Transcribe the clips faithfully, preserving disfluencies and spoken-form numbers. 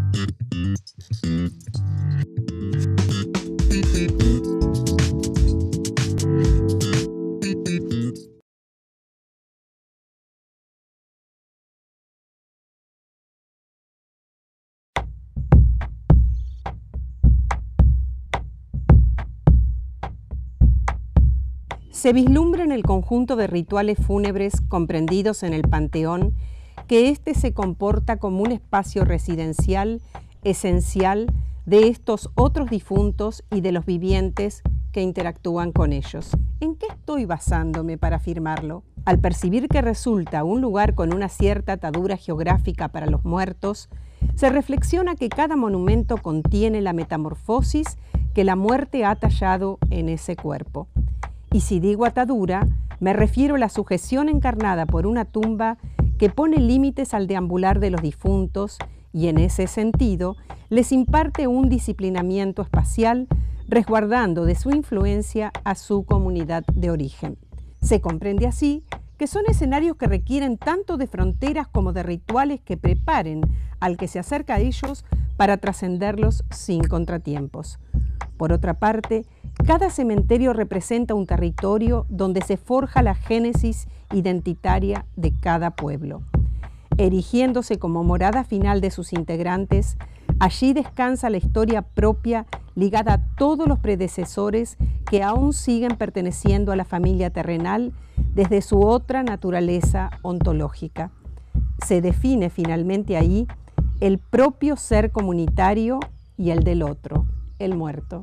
Se vislumbra en el conjunto de rituales fúnebres comprendidos en el panteón que éste se comporta como un espacio residencial esencial de estos otros difuntos y de los vivientes que interactúan con ellos. ¿En qué estoy basándome para afirmarlo? Al percibir que resulta un lugar con una cierta atadura geográfica para los muertos, se reflexiona que cada monumento contiene la metamorfosis que la muerte ha tallado en ese cuerpo. Y si digo atadura, me refiero a la sujeción encarnada por una tumba que pone límites al deambular de los difuntos y en ese sentido les imparte un disciplinamiento espacial resguardando de su influencia a su comunidad de origen. Se comprende así que son escenarios que requieren tanto de fronteras como de rituales que preparen al que se acerca a ellos para trascenderlos sin contratiempos. Por otra parte, cada cementerio representa un territorio donde se forja la génesis identitaria de cada pueblo. Erigiéndose como morada final de sus integrantes, allí descansa la historia propia ligada a todos los predecesores que aún siguen perteneciendo a la familia terrenal desde su otra naturaleza ontológica. Se define finalmente ahí el propio ser comunitario y el del otro, el muerto.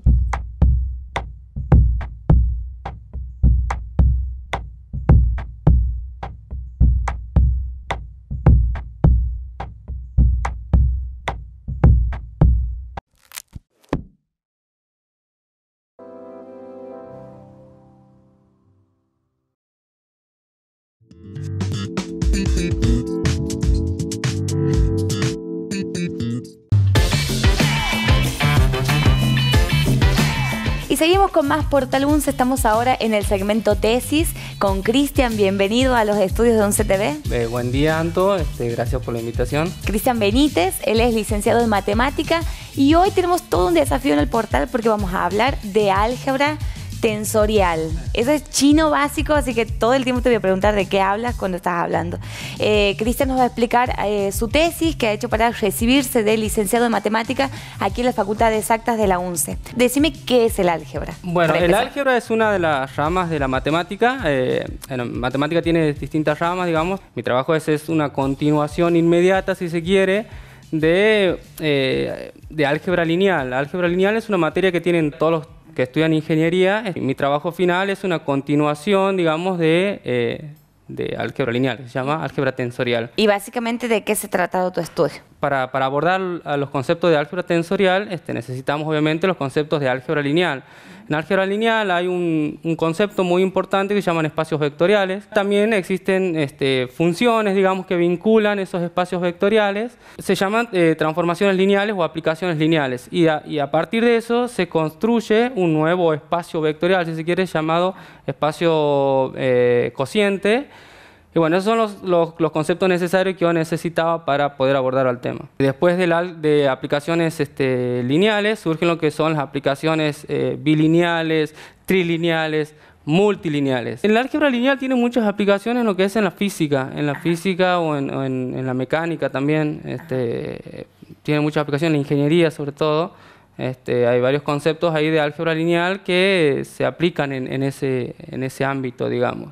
Y seguimos con más Portal UNCE. Estamos ahora en el segmento tesis con Cristian. Bienvenido a los estudios de UNCE T V. Eh, buen día, Anto. Este, gracias por la invitación. Cristian Benítez, él es licenciado en matemática y hoy tenemos todo un desafío en el portal porque vamos a hablar de álgebra tensorial. Eso es chino básico, así que todo el tiempo te voy a preguntar de qué hablas cuando estás hablando. Eh, Cristian nos va a explicar eh, su tesis que ha hecho para recibirse de licenciado en matemática aquí en la Facultad de Exactas de la UNCE. Decime qué es el álgebra. Bueno, el álgebra es una de las ramas de la matemática. Eh, en matemática tiene distintas ramas, digamos. Mi trabajo es, es una continuación inmediata, si se quiere, de, eh, de álgebra lineal. Álgebra lineal es una materia que tienen todos los que estudian ingeniería. Mi trabajo final es una continuación, digamos, de, eh, de álgebra lineal, se llama álgebra tensorial. ¿Y básicamente de qué se trata tu estudio? Para, para abordar a los conceptos de álgebra tensorial este, necesitamos obviamente los conceptos de álgebra lineal. En álgebra lineal hay un, un concepto muy importante que se llaman espacios vectoriales. También existen este, funciones, digamos, que vinculan esos espacios vectoriales. Se llaman eh, transformaciones lineales o aplicaciones lineales. Y a, y a partir de eso se construye un nuevo espacio vectorial, si se quiere, llamado espacio eh, cociente. Y bueno, esos son los, los, los conceptos necesarios que yo necesitaba para poder abordar el tema. Después de, la, de aplicaciones este, lineales, surgen lo que son las aplicaciones eh, bilineales, trilineales, multilineales. El álgebra lineal tiene muchas aplicaciones en lo que es en la física, en la física o en, o en, en la mecánica también. Este, tiene muchas aplicaciones en la ingeniería sobre todo. Este, hay varios conceptos ahí de álgebra lineal que se aplican en, en, ese, en ese ámbito, digamos.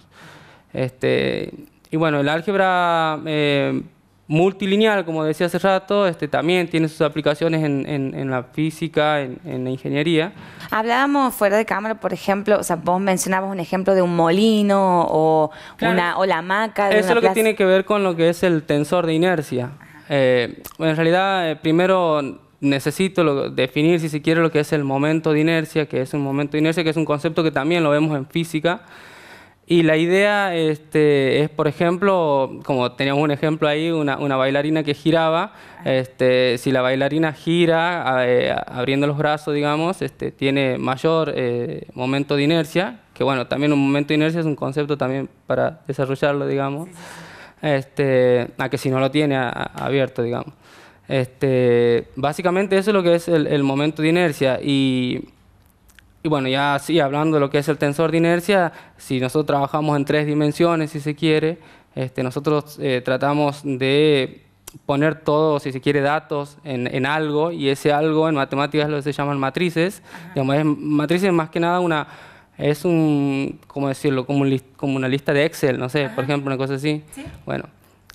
Este, y bueno, el álgebra eh, multilineal, como decía hace rato, este, también tiene sus aplicaciones en, en, en la física, en, en la ingeniería. Hablábamos fuera de cámara, por ejemplo, o sea, vos mencionabas un ejemplo de un molino o, claro, una, o la hamaca. De eso una es lo que plaza. tiene que ver con lo que es el tensor de inercia. Eh, bueno, en realidad, eh, primero necesito lo, definir, si se quiere, lo que es el momento de inercia, que es un momento de inercia, que es un concepto que también lo vemos en física. Y la idea este, es, por ejemplo, como teníamos un ejemplo ahí, una, una bailarina que giraba. Este, si la bailarina gira eh, abriendo los brazos, digamos, este, tiene mayor eh, momento de inercia, que bueno, también un momento de inercia es un concepto también para desarrollarlo, digamos, este, a que si no lo tiene a, a abierto, digamos. Este, básicamente eso es lo que es el, el momento de inercia. Y, y bueno, ya sí, hablando de lo que es el tensor de inercia, si nosotros trabajamos en tres dimensiones, si se quiere, este, nosotros eh, tratamos de poner todo, si se quiere, datos en, en algo, y ese algo en matemáticas es lo que se llaman matrices. Digamos, es, matrices más que nada una, es un, ¿cómo decirlo? Como, un list, como una lista de Excel, no sé, Ajá. por ejemplo, una cosa así. ¿Sí? Bueno,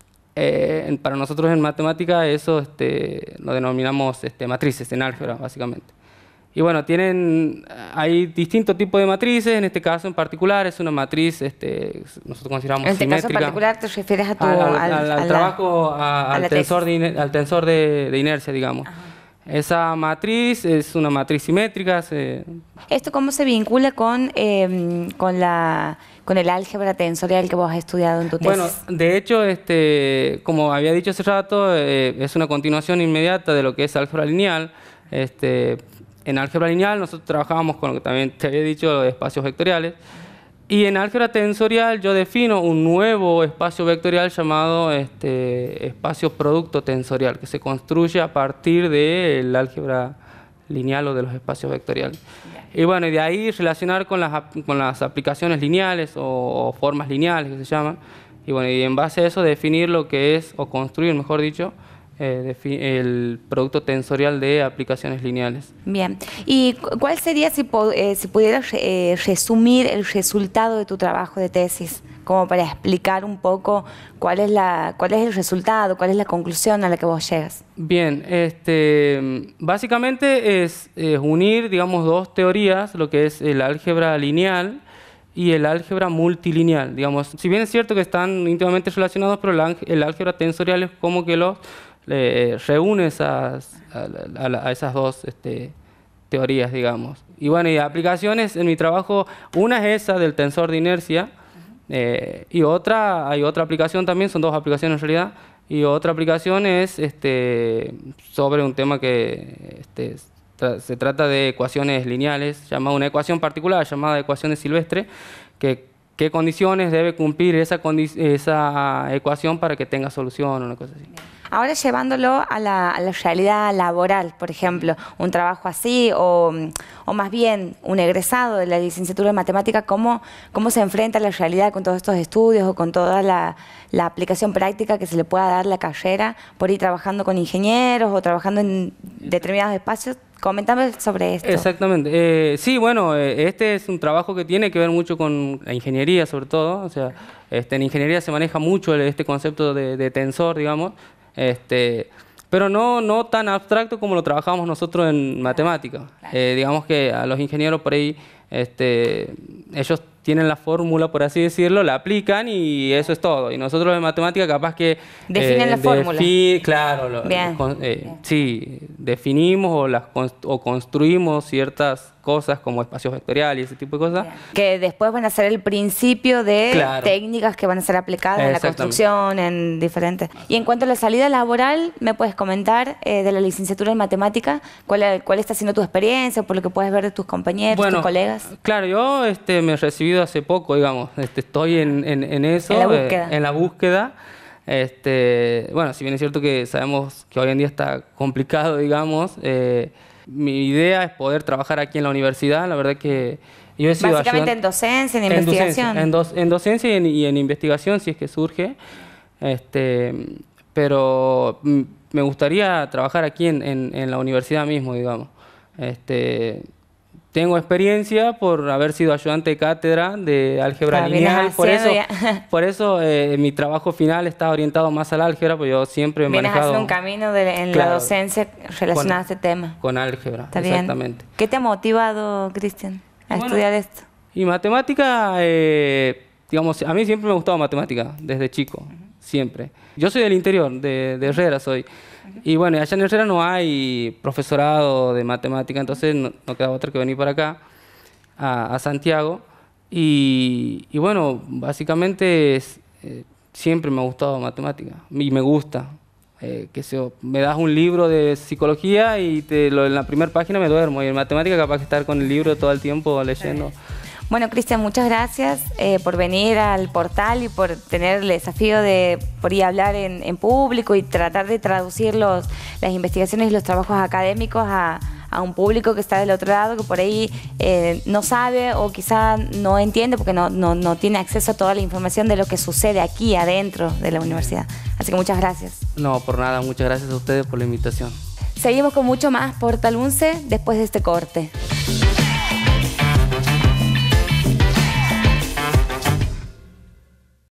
eh, para nosotros en matemática eso este, lo denominamos este, matrices, en álgebra, básicamente. Y bueno, tienen, hay distintos tipos de matrices, en este caso en particular es una matriz, este, nosotros consideramos en este simétrica. caso en particular te refieres a tu... Al, al, al, al, al a trabajo, a, a al, tensor de, al tensor de, de inercia, digamos. Ajá. Esa matriz es una matriz simétrica. Se... ¿Esto cómo se vincula con, eh, con, la, con el álgebra tensorial que vos has estudiado en tu tesis? Bueno, de hecho, este, como había dicho hace rato, eh, es una continuación inmediata de lo que es álgebra lineal. Este, En álgebra lineal nosotros trabajábamos con lo que también te había dicho, los espacios vectoriales. Y en álgebra tensorial yo defino un nuevo espacio vectorial llamado este, espacio producto tensorial, que se construye a partir del álgebra lineal o de los espacios vectoriales. Y bueno, y de ahí relacionar con las, con las aplicaciones lineales o, o formas lineales que se llaman. Y bueno, y en base a eso definir lo que es, o construir, mejor dicho, Eh, el producto tensorial de aplicaciones lineales. Bien. ¿Y cuál sería, si, eh, si pudieras eh, resumir el resultado de tu trabajo de tesis, como para explicar un poco cuál es, la, cuál es el resultado, cuál es la conclusión a la que vos llegas? Bien, este, básicamente es, es unir, digamos, dos teorías, lo que es el álgebra lineal y el álgebra multilineal. Digamos, si bien es cierto que están íntimamente relacionados, pero el, el álgebra tensorial es como que los Eh, reúne esas, a, a, a esas dos este, teorías, digamos. Y bueno, y aplicaciones en mi trabajo, una es esa del tensor de inercia, eh, y otra, hay otra aplicación también, son dos aplicaciones en realidad, y otra aplicación es este, sobre un tema que este, tra se trata de ecuaciones lineales, llamada una ecuación particular llamada ecuación de Silvestre, que qué condiciones debe cumplir esa, esa ecuación para que tenga solución o una cosa así. Ahora llevándolo a la, a la realidad laboral, por ejemplo, un trabajo así o, o más bien un egresado de la licenciatura en matemática, ¿cómo, cómo se enfrenta a la realidad con todos estos estudios o con toda la, la aplicación práctica que se le pueda dar a la carrera por ir trabajando con ingenieros o trabajando en determinados espacios? Coméntame sobre esto. Exactamente. Eh, sí, bueno, eh, este es un trabajo que tiene que ver mucho con la ingeniería, sobre todo. O sea, este, en ingeniería se maneja mucho este concepto de, de tensor, digamos. Este, pero no, no tan abstracto como lo trabajamos nosotros en matemática. Claro. Eh, digamos que a los ingenieros por ahí, este, ellos tienen la fórmula, por así decirlo, la aplican y eso es todo. Y nosotros en matemática capaz que... Definen eh, la fórmula. Claro, lo, Bien. Lo, eh, Bien. Sí, definimos o, las, o construimos ciertas cosas como espacios vectoriales y ese tipo de cosas. Bien. Que después van a ser el principio de claro. técnicas que van a ser aplicadas en la construcción, en diferentes... Y en cuanto a la salida laboral, ¿me puedes comentar eh, de la licenciatura en matemática? ¿Cuál, ¿Cuál está siendo tu experiencia, por lo que puedes ver de tus compañeros, bueno, tus colegas? Claro, yo este, me recibí hace poco, digamos, este, estoy en, en, en eso, en la búsqueda. Eh, en la búsqueda. Este, bueno, si bien es cierto que sabemos que hoy en día está complicado, digamos, eh, mi idea es poder trabajar aquí en la universidad. La verdad que yo he sido básicamente en docencia, en, en investigación. Docencia, en, do, en docencia y en, y en investigación, si es que surge. Este, pero me gustaría trabajar aquí en, en, en la universidad mismo, digamos. Este, Tengo experiencia por haber sido ayudante de cátedra de álgebra claro, lineal, por eso, por eso eh, mi trabajo final está orientado más al álgebra, porque yo siempre he vienes manejado... haciendo un camino de, en claro, la docencia relacionado con, a este tema. Con álgebra, ¿Está exactamente. Bien? ¿Qué te ha motivado, Cristian, a bueno, estudiar esto? Y matemática, eh, digamos, a mí siempre me ha gustado matemática, desde chico, uh-huh. siempre. Yo soy del interior, de, de Herrera soy. Y bueno, allá en Herrera no hay profesorado de matemática, entonces no, no queda otra que venir para acá, a, a Santiago. Y, y bueno, básicamente es, eh, siempre me ha gustado matemática, y me gusta. Eh, que se, me das un libro de psicología y te, lo, en la primera página me duermo, y en matemática capaz que estar con el libro todo el tiempo leyendo. Bueno, Cristian, muchas gracias eh, por venir al portal y por tener el desafío de por ir a hablar en, en público y tratar de traducir los, las investigaciones y los trabajos académicos a, a un público que está del otro lado, que por ahí eh, no sabe o quizá no entiende porque no, no, no tiene acceso a toda la información de lo que sucede aquí adentro de la universidad. Así que muchas gracias. No, por nada, muchas gracias a ustedes por la invitación. Seguimos con mucho más Portal once después de este corte.